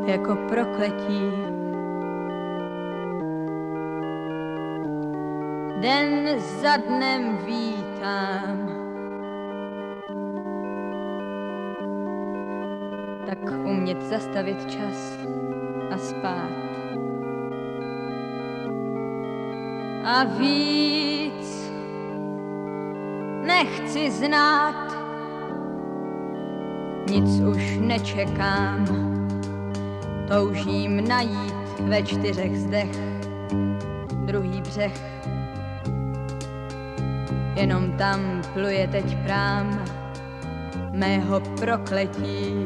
jako prokletí. Den za dnem vítám, tak umět zastavit čas a spát. A víc nechci znát, nic už nečekám, toužím najít ve 4 zdech druhý břeh. Jenom tam pluje teď prám mého prokletí.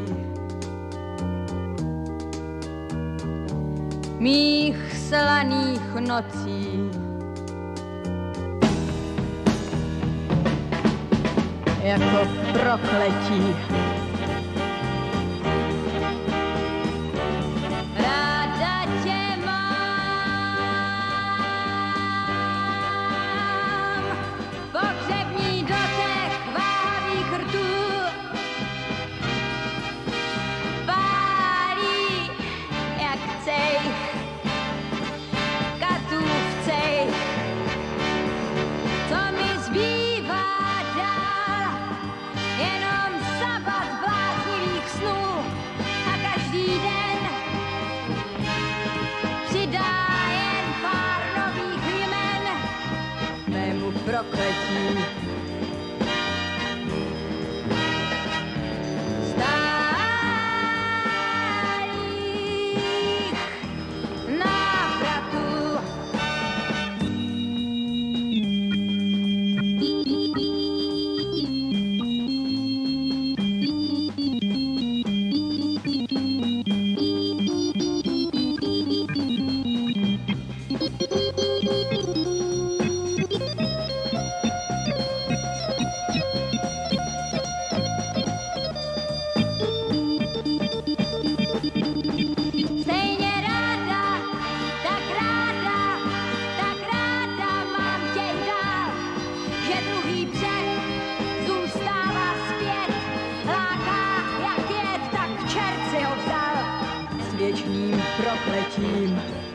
Mých slaných nocí, jako prokletí. Ráda tě mám, pohřební dotek vábých rtů pálí jak cejch, katův cejch. Co mi zbývá dál, jenom sabat bláznivých snů a každý den přidá jen pár nových jmen mému prokletí. Stálých návratů. Stejně ráda, tak ráda mám tě i dál, že druhý břeh zůstává zpět, láká jak jed, tak čert si ho vzal s věčným prokletím.